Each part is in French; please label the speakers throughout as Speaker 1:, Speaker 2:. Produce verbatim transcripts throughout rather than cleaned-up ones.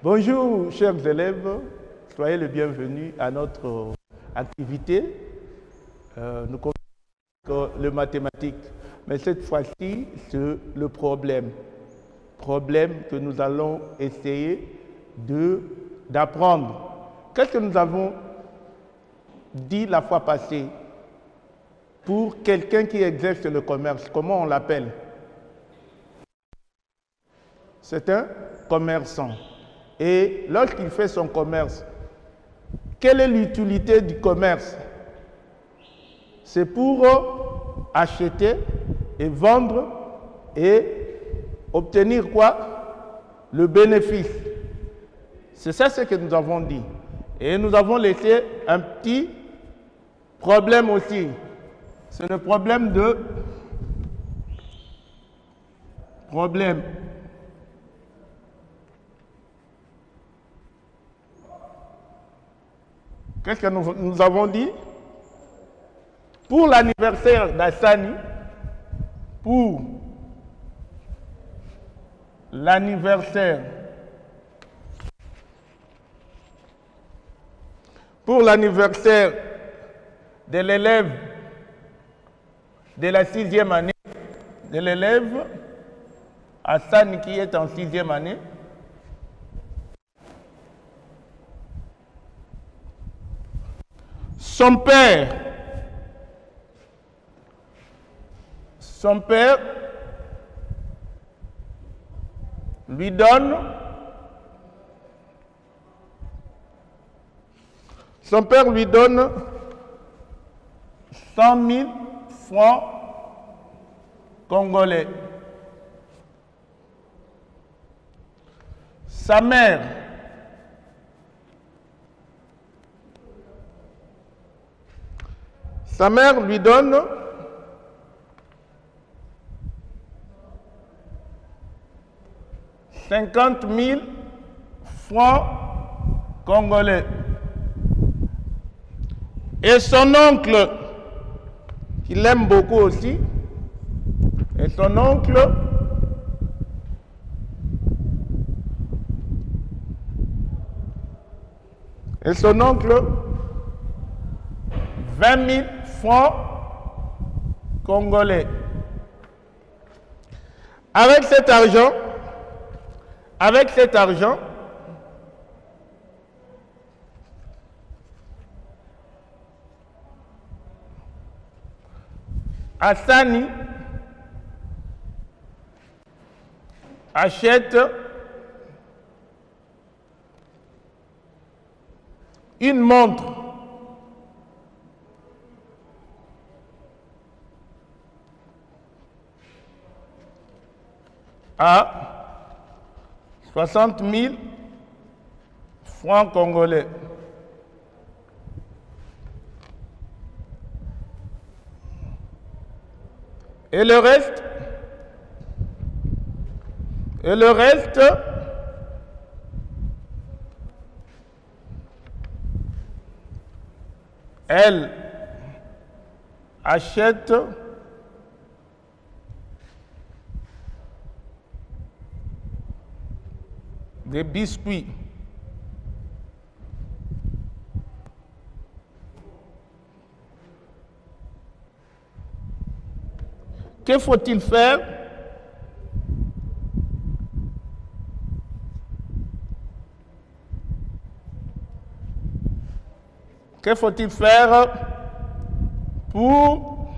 Speaker 1: Bonjour, chers élèves, soyez les bienvenus à notre activité. Euh, nous commençons le mathématique, mais cette fois-ci, c'est le problème. Problème que nous allons essayer de, d'apprendre. Qu'est-ce que nous avons dit la fois passée? Pour quelqu'un qui exerce le commerce, comment on l'appelle? C'est un commerçant. Et lorsqu'il fait son commerce, quelle est l'utilité du commerce? C'est pour acheter et vendre et obtenir quoi? Le bénéfice. C'est ça ce que nous avons dit. Et nous avons laissé un petit problème aussi. C'est le problème de problème. Qu'est-ce que nous, nous avons dit? Pour l'anniversaire d'Hassani, pour l'anniversaire, pour l'anniversaire de l'élève de la sixième année, de l'élève Hassani qui est en sixième année, son père, son père lui donne, son père lui donne cent mille francs congolais. Sa mère, sa mère lui donne cinquante mille francs congolais. Et son oncle, qu'il aime beaucoup aussi, et son oncle et son oncle vingt mille francs congolais. Avec cet argent, avec cet argent, Hassani achète une montre à soixante mille francs congolais. Et le reste, et le reste, elle achète des biscuits. Que faut-il faire? Que faut-il faire pour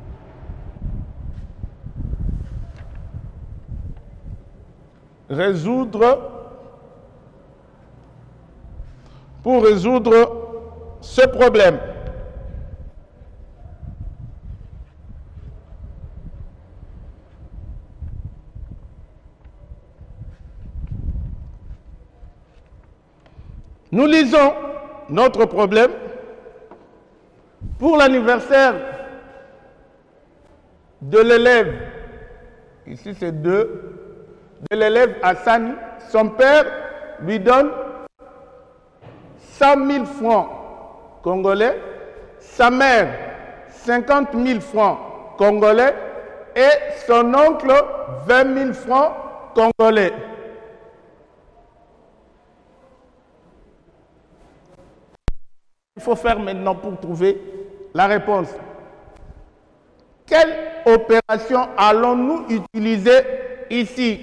Speaker 1: résoudre pour résoudre ce problème? Nous lisons notre problème. Pour l'anniversaire de l'élève, ici c'est deux, de l'élève Hassani, son père lui donne cent mille francs congolais, sa mère cinquante mille francs congolais et son oncle vingt mille francs congolais. qu'il faut faire maintenant pour trouver la réponse. Quelle opération allons-nous utiliser ici?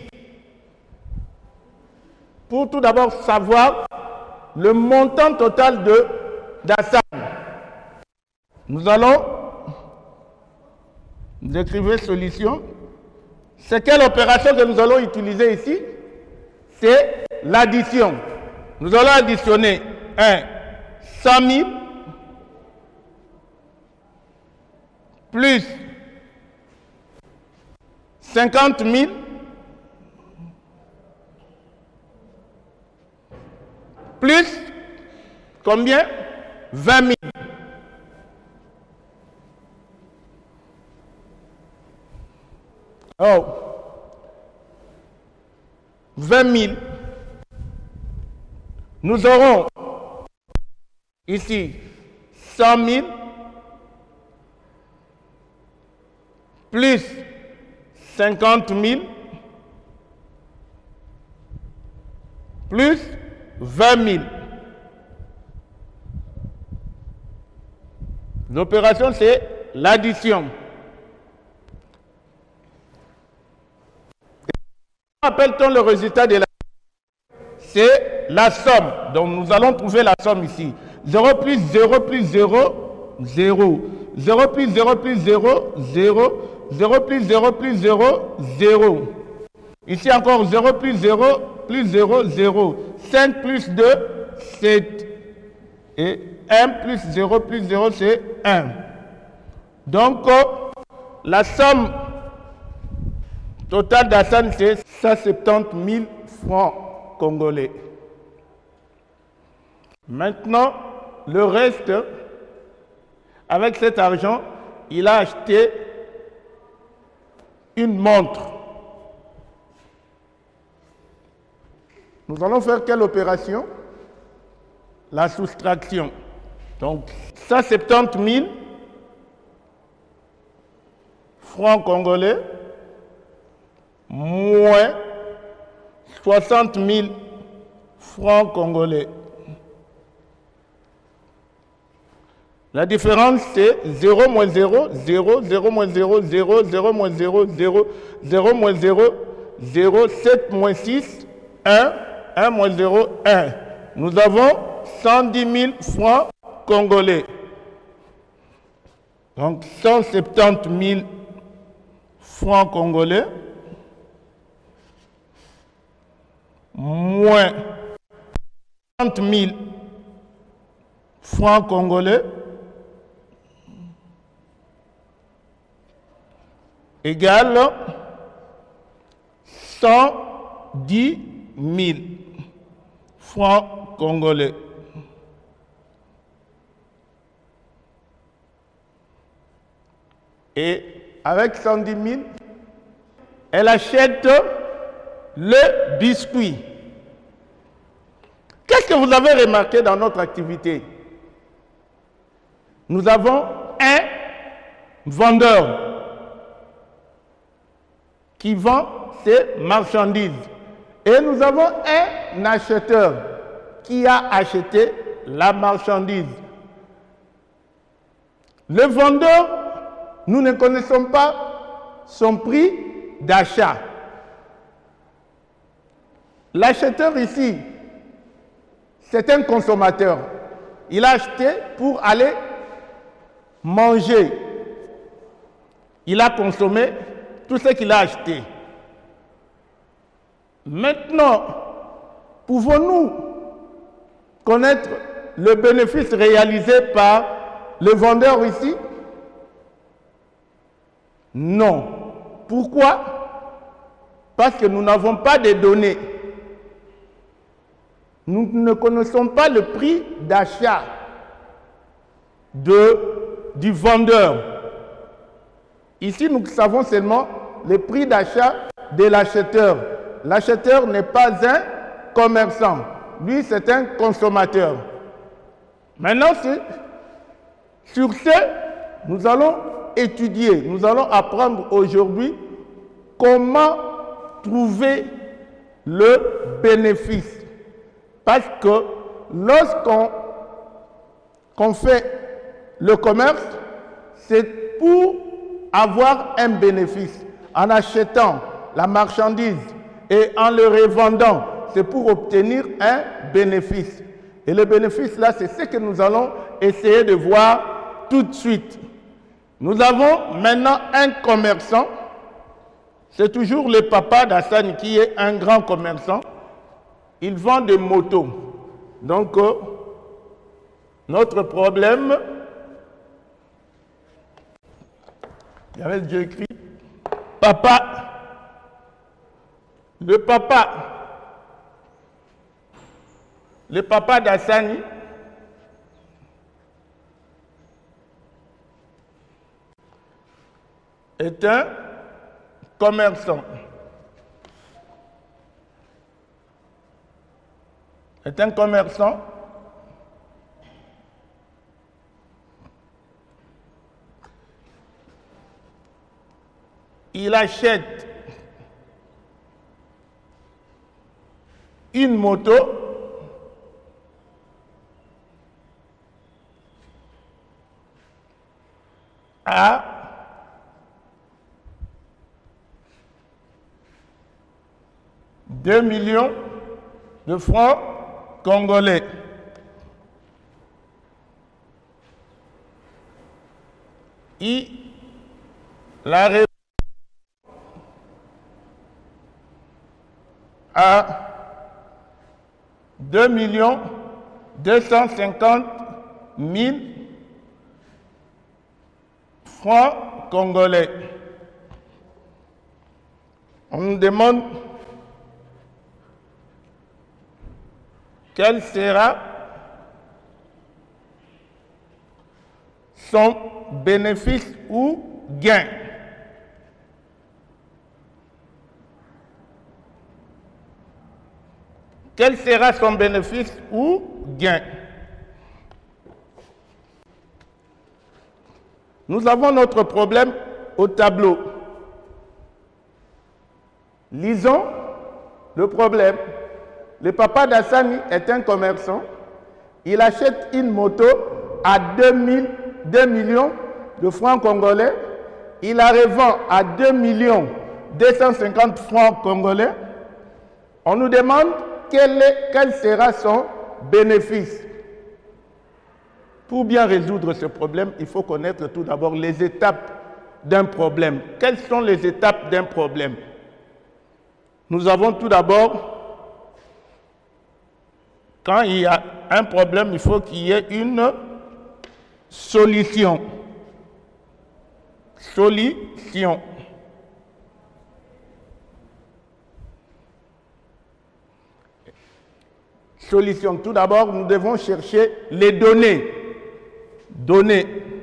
Speaker 1: Pour tout d'abord savoir le montant total de d'Hassan. Nous allons décrire solution. C'est quelle opération que nous allons utiliser ici? C'est l'addition. Nous allons additionner un cent mille plus cinquante mille plus combien? vingt mille. Oh, vingt mille. Nous aurons ici cent mille plus cinquante mille plus vingt mille. L'opération, c'est l'addition. Appelle-t-on le résultat de la... C'est la somme. Donc nous allons trouver la somme ici. zéro plus zéro plus zéro, zéro. zéro plus zéro plus zéro, zéro. zéro plus zéro plus zéro, zéro. Ici encore zéro plus zéro plus zéro, zéro. cinq plus deux, sept. Et un plus zéro plus zéro, c'est un. Donc, la somme totale d'Hassan, c'est cent soixante-dix mille francs congolais. Maintenant, le reste, avec cet argent, il a acheté une montre. Nous allons faire quelle opération? La soustraction. Donc, cent soixante-dix mille francs congolais moins soixante mille francs congolais. La différence, c'est zéro moins zéro, zéro, zéro moins zéro, zéro, zéro moins zéro, zéro, zéro moins zéro, zéro, sept moins six, un, un moins zéro, un. Nous avons cent dix mille francs congolais. Donc, cent soixante-dix mille francs congolais moins trente mille francs congolais égale cent dix mille francs congolais. Et avec cent dix mille, elle achète le biscuit. Qu'est-ce que vous avez remarqué dans notre activité? Nous avons un vendeur qui vend ses marchandises. Et nous avons un acheteur qui a acheté la marchandise. Le vendeur, nous ne connaissons pas son prix d'achat. L'acheteur ici, c'est un consommateur. Il a acheté pour aller manger. Il a consommé tout ce qu'il a acheté. Maintenant, pouvons-nous connaître le bénéfice réalisé par le vendeur ici? Non. Pourquoi? Parce que nous n'avons pas de données. Nous ne connaissons pas le prix d'achat du vendeur. Ici, nous savons seulement le prix d'achat de l'acheteur. L'acheteur n'est pas un commerçant. Lui, c'est un consommateur. Maintenant, sur ce, nous allons étudier, nous allons apprendre aujourd'hui comment trouver le bénéfice. Parce que lorsqu'on qu'on fait le commerce, c'est pour avoir un bénéfice. En achetant la marchandise et en le revendant, c'est pour obtenir un bénéfice. Et le bénéfice là, c'est ce que nous allons essayer de voir tout de suite. Nous avons maintenant un commerçant. C'est toujours le papa d'Hassan qui est un grand commerçant. Il vend des motos. Donc, euh, notre problème, il y avait déjà écrit, papa, le papa, le papa d'Hassani est un commerçant. Est un commerçant. Il achète une moto à deux millions de francs congolais. Il la revend à deux millions deux cent cinquante mille francs congolais. On nous demande quel sera son bénéfice ou gain. Quel sera son bénéfice ou gain? Nous avons notre problème au tableau. Lisons le problème. Le papa d'Hassani est un commerçant. Il achète une moto à deux millions de francs congolais. Il la revend à deux millions deux cent cinquante francs congolais. On nous demande quel, est, quel sera son bénéfice. Pour bien résoudre ce problème, il faut connaître tout d'abord les étapes d'un problème. Quelles sont les étapes d'un problème? Nous avons tout d'abord, quand il y a un problème, il faut qu'il y ait une solution. Solution. Solution. Tout d'abord, nous devons chercher les données. Données.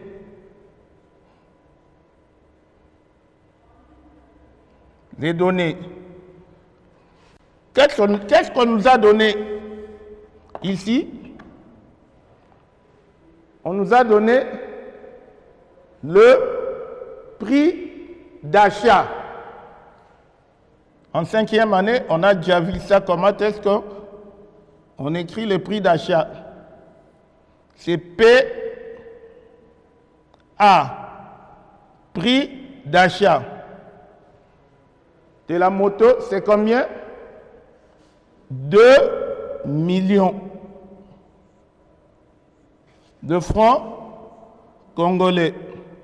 Speaker 1: Les données. Qu'est-ce qu'on nous a donné ici? On nous a donné le prix d'achat. En cinquième année, on a déjà vu ça. Comment est-ce qu'on écrit le prix d'achat? C'est P A, prix d'achat. De la moto, c'est combien? deux millions de francs congolais.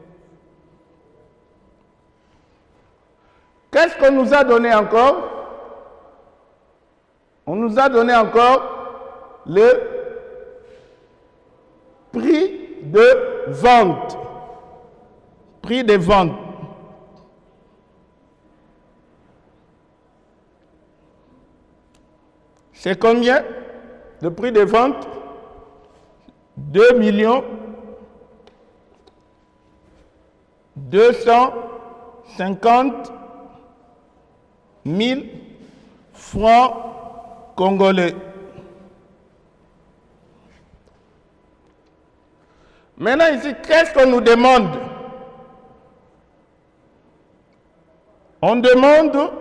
Speaker 1: Qu'est-ce qu'on nous a donné encore? On nous a donné encore le prix de vente. Prix de vente. C'est combien? Le prix de vente? deux millions deux cent cinquante mille francs congolais. Maintenant ici, qu'est-ce qu'on nous demande? On demande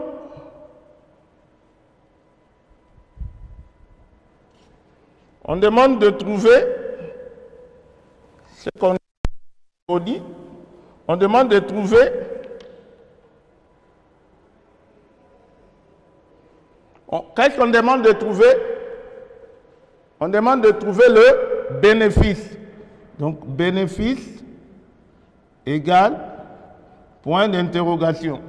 Speaker 1: On demande de trouver ce qu'on dit, on demande de trouver qu'est-ce qu'on demande de trouver? On demande de trouver le bénéfice. Donc, bénéfice égale point d'interrogation.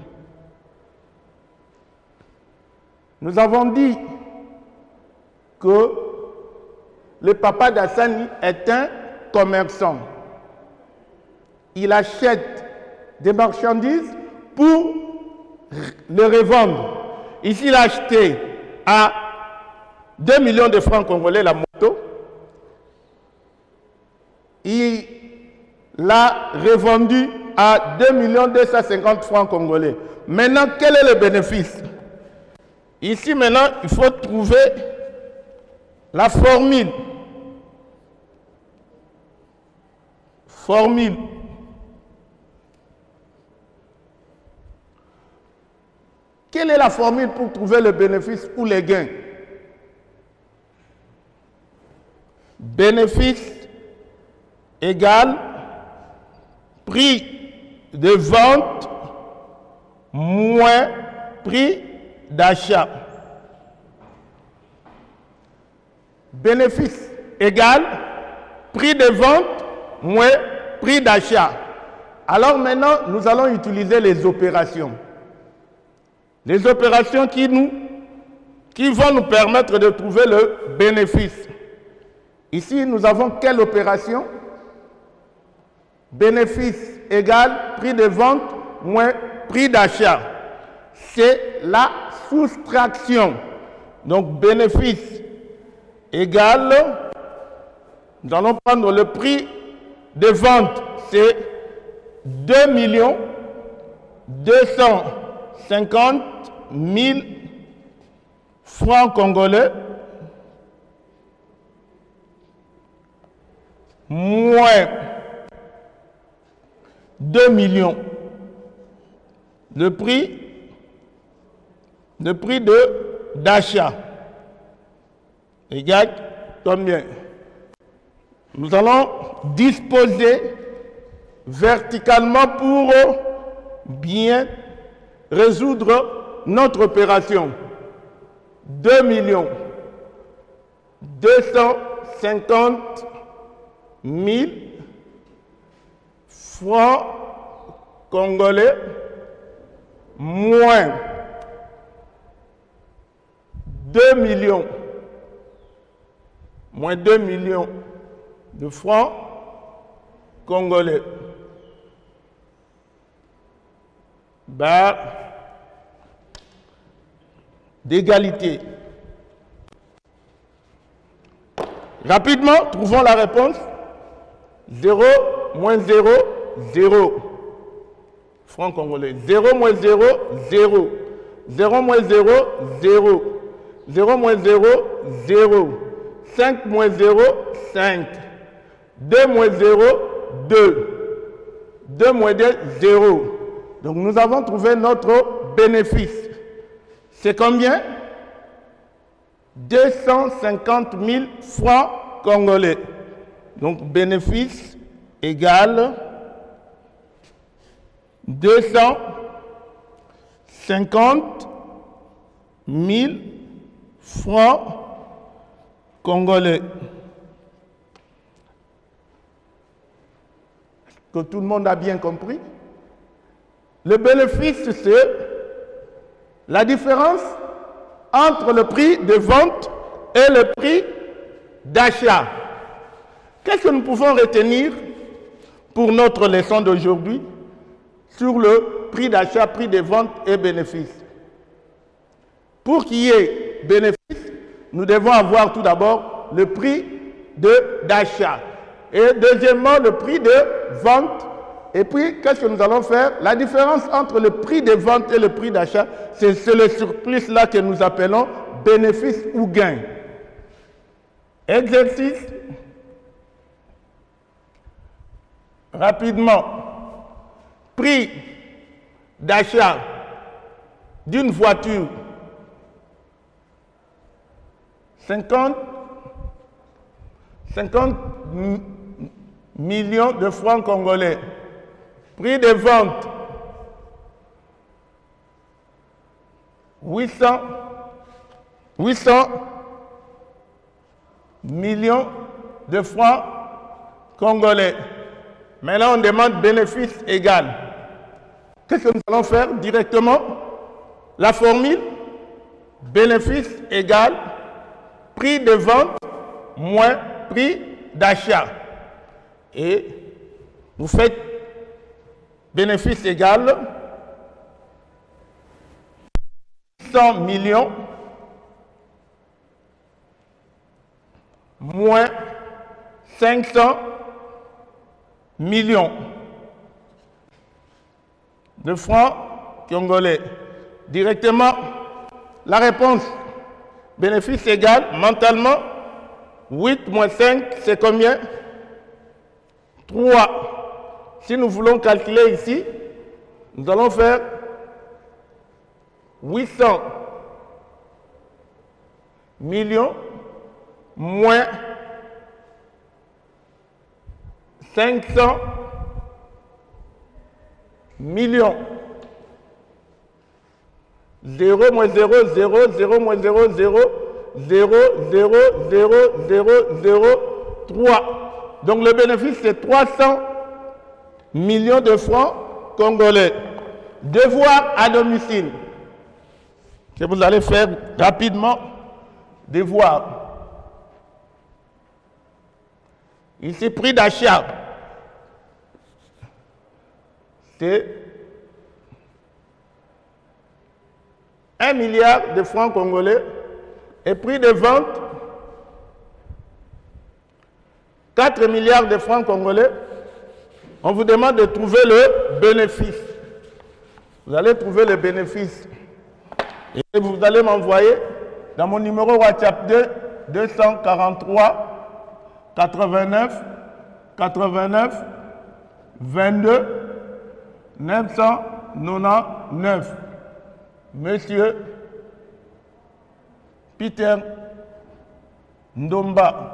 Speaker 1: Nous avons dit que le papa d'Hassani est un commerçant. Il achète des marchandises pour les revendre. Ici, il a acheté à deux millions de francs congolais la moto. Il l'a revendue à deux millions deux cent cinquante francs congolais. Maintenant, quel est le bénéfice? Ici, maintenant, il faut trouver la formule. Formule. Quelle est la formule pour trouver le bénéfice ou les gains? Bénéfice égale prix de vente moins prix d'achat. Bénéfice égale prix de vente moins prix d'achat. Alors maintenant, nous allons utiliser les opérations. Les opérations qui, nous, qui vont nous permettre de trouver le bénéfice. Ici, nous avons quelle opération? Bénéfice égale prix de vente moins prix d'achat. C'est la soustraction. Donc, bénéfice égale, nous allons prendre le prix de vente, c'est deux millions deux cent cinquante mille francs congolais moins deux millions. Le prix, le prix de d'achat égale combien? Nous allons disposer verticalement pour bien résoudre notre opération. deux millions deux cent cinquante mille francs congolais moins deux millions moins deux millions de francs congolais. Barre d'égalité. Rapidement, trouvons la réponse. zéro moins zéro, zéro. Francs congolais. zéro moins zéro, zéro. zéro moins zéro, zéro. zéro moins zéro, zéro. cinq moins zéro, cinq. deux moins zéro, deux. deux moins deux, zéro. Donc nous avons trouvé notre bénéfice. C'est combien? deux cent cinquante mille francs congolais. Donc bénéfice égale deux cent cinquante mille francs congolais. Que tout le monde a bien compris? Le bénéfice, c'est la différence entre le prix de vente et le prix d'achat. Qu'est-ce que nous pouvons retenir pour notre leçon d'aujourd'hui sur le prix d'achat, prix de vente et bénéfice? Pour qu'il y ait bénéfice, nous devons avoir tout d'abord le prix d'achat et deuxièmement le prix de vente. Et puis, qu'est-ce que nous allons faire? La différence entre le prix de vente et le prix d'achat, c'est le surplus là que nous appelons bénéfice ou gain. Exercice. Rapidement. Prix d'achat d'une voiture. cinquante millions de francs congolais. Prix de vente, huit cents millions de francs congolais. Maintenant, on demande bénéfice égal. Qu'est-ce que nous allons faire directement? La formule, bénéfice égal prix de vente moins prix d'achat. Et vous faites bénéfice égal cent millions moins cinq cents millions de francs congolais. Directement, la réponse, bénéfice égal, mentalement, huit moins cinq, c'est combien? trois. Si nous voulons calculer ici, nous allons faire huit cents millions moins cinq cents millions. zéro moins zéro, zéro, zéro moins zéro, zéro, zéro, zéro, zéro, zéro, zéro, trois. Donc le bénéfice c'est trois cents millions de francs congolais. Devoir à domicile que vous allez faire rapidement. Devoir. Ici, prix d'achat. C'est un milliard de francs congolais et prix de vente quatre milliards de francs congolais. On vous demande de trouver le bénéfice. Vous allez trouver le bénéfice et vous allez m'envoyer dans mon numéro WhatsApp deux deux cent quarante-trois quatre-vingt-neuf quatre-vingt-neuf vingt-deux neuf cent quatre-vingt-neuf. Monsieur Peter Ndomba.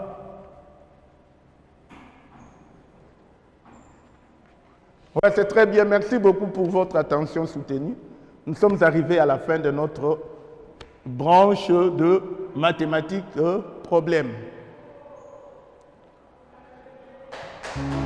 Speaker 1: Ouais, c'est très bien. Merci beaucoup pour votre attention soutenue. Nous sommes arrivés à la fin de notre branche de mathématiques euh, problèmes.